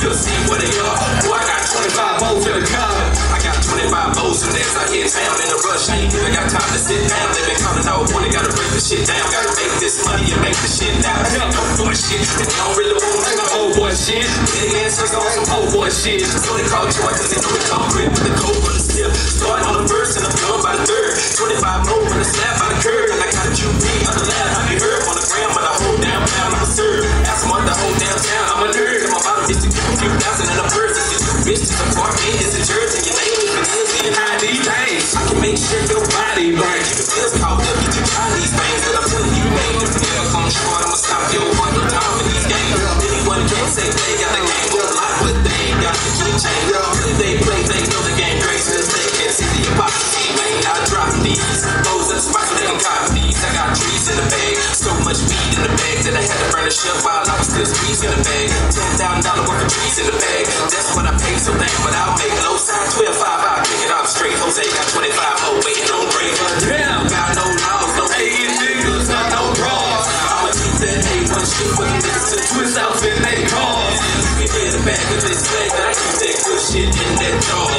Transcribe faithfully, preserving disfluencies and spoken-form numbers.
you'll see what they are. Boy, I got twenty-five O's in the car. I got twenty-five O's and that's out here in town in a rush. I ain't even got time to sit down. They been calling all morning, gotta break the shit down. Gotta make this money and make the shit down. Old boy shit, and they don't really want to no old boy shit. They answers on some old boy shit. So they call joy cause they know the concrete with the cold for the step. Starting on the first and I'm done by the third. twenty-five more when I slap by the curb. And I got a Q B on the lab. I be heard on the gram, but I hold down pound. I'm a serve. Ask them on the whole downtown. I'm a nerd. And my bottom is to keep a few thousand and a purse. It's the two bitches apart. Me is the church. And your name is Vanilla and I D things. I can make sure your body right. Keep the bills called up. Get you try these things. But I'm telling you, man, if the hell comes short, I'ma stop your one more time in these games. Anyone can say they got the game with a lot, but they ain't got the key chain. If they play, they know the game great. Cause they can't see the hypocrisy, man. I drop these. Those are the spots where they can cop these. I got trees in the bag. So much weed in the bag that I had to burn the shit while I was still squeezing the bag. Ten thousand dollars worth of trees in the bag. That's what I paid, so thank but I'll make low side twelve five. I'll pick it up straight. Jose got twenty-five more waiting on break. Damn, got no laws, no hating niggas, not no draws. I'ma keep that A one shit for the niggas to twist out in they cars. We hear the back of this flag, but I keep that good shit in that jaw.